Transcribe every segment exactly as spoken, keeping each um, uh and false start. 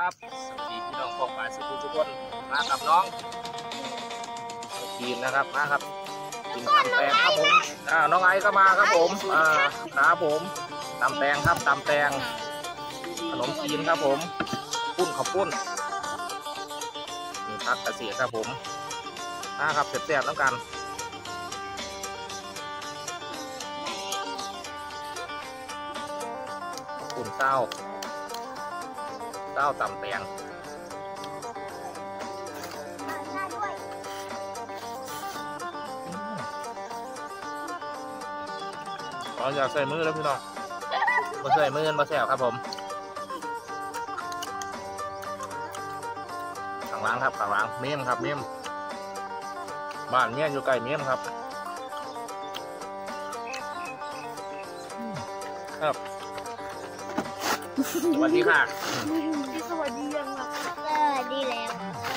ครับสวัสดีพี่น้องพวกป่าสิบทุกคนมากับน้องกินนะครับมาครับกินตำแตงครับผมอ่าน้องไอก็มาครับผมอ่าครับผมตำแตงครับตำแตงขนมจีนครับผมปุ้นข้าวปุ้นมีผักกระเสียครับผมนะครับแซ่บๆแล้วกันปุ้นเต้าเต้าตำแตงเราอยากใส่มือแล้วพี่น้องมาใส่มือมาแซวครับผมข้างหลังครับข้างหลังเมี่ยมครับเมี่ยมบ้านเมี่ยมอยู่ใกล้เมี่ยมครับครับสวัสดีค่ะสวัสดียังล่ะสวัสดีแล้ว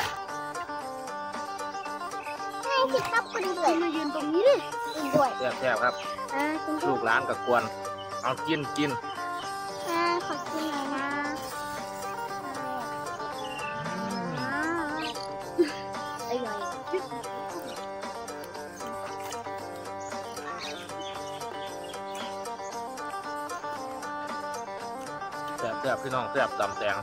ให้สิครับคุณด้วยมายืนตรงนี้ดิด้วยแซ่บๆครับลูกหลานกับกวนเอากินกินขอกินหน่อยนะอร่อยแซ่บๆพี่น้องแซ่บตำแตง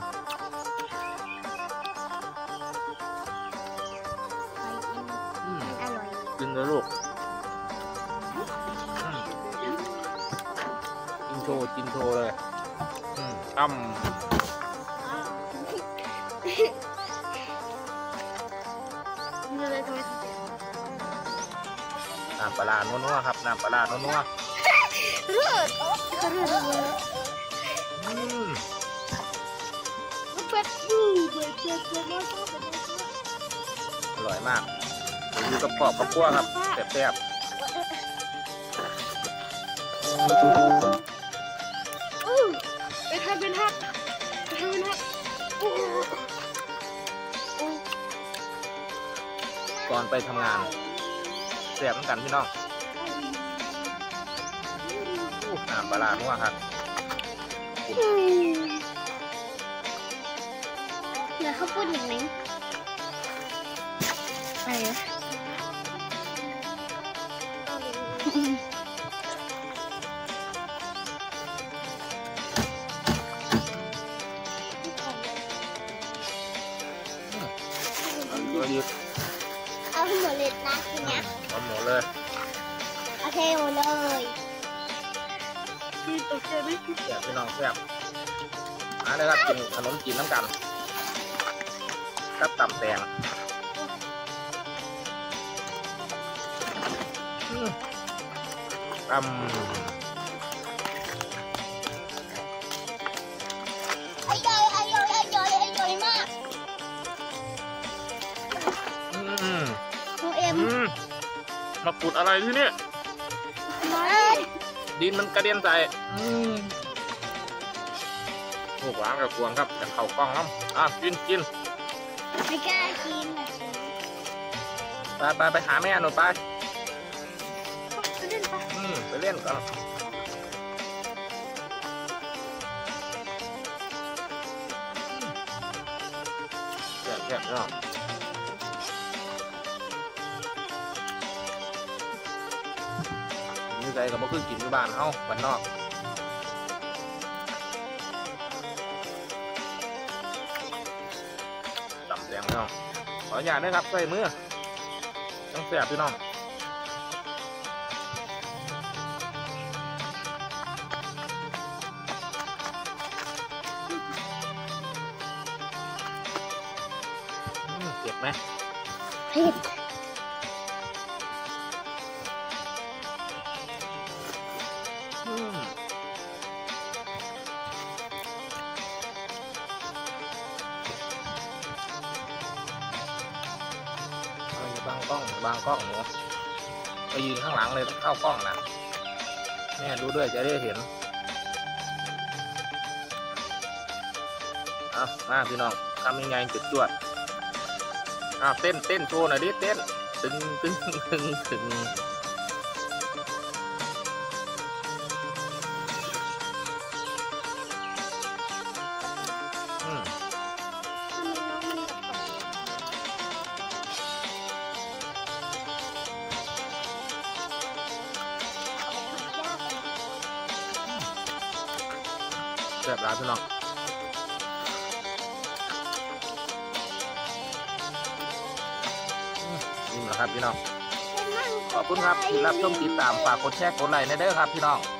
อร่อยกินเลยลูกกินโชว์กินโชว์เลยอ้ำน้ำปลานัวๆครับน้ำปลานัวๆอืมอร่อยมากอยู่กับกรอบกับคั่วครับแซ่บๆเป็นทักเป็นทักเป็นทักก่อนไปทำงานแซ่บเหมือนกันพี่น้องน้ำปลานัวครับเดี๋ยวเขาพูดอย่างนี้อะไรนะเอาหมดเลยนะทีนี้เอาหมดเลยโอเคหมดเลยพี่ตกใจไหมแซ่บพี่น้องแซ่บมาเลยครับกินขนมจีนน้ำกันกับตำแตงตำอร่อยอร่อยอร่อยอร่อยมากอืมน้องเอ็มมาขุดอะไรที่นี่ดินมันกระเด็นใส่ลูกหลานกับกวงครับจะเข่ากล้องน้ำอ่ะกินกินไม่กล้ากินไปไปไปหาแม่หนูไปไปเล่นไปอืมไปเล่นกันแซ่บแซ่บเนาะนี่ใจกับมาขึ้นกินที่บ้านเอ้าบ้านนอกตำแตงพี่น้องขออนุญาตด้วยครับใส่มือต้องแซ่บพี่น้องเผ็ดไหมเผ็ดบางกล้องบางกล้องหนูไปยืนข้างหลังเลยต้องเข้ากล้องนะแม่ดูด้วยจะได้เห็นเอามาพี่น้องทำยังไงจุดจวดอ้าวเต้นเต้นโชว์หน่อยดิเต้นตึงตึงตึงตึงอืมซ่บๆร้านพี่น้องนี่แหละครับพี่น้องขอบคุณครับที่รับชมติดตามฝากกดแชร์กดไลค์ในเด้อครับพี่น้อง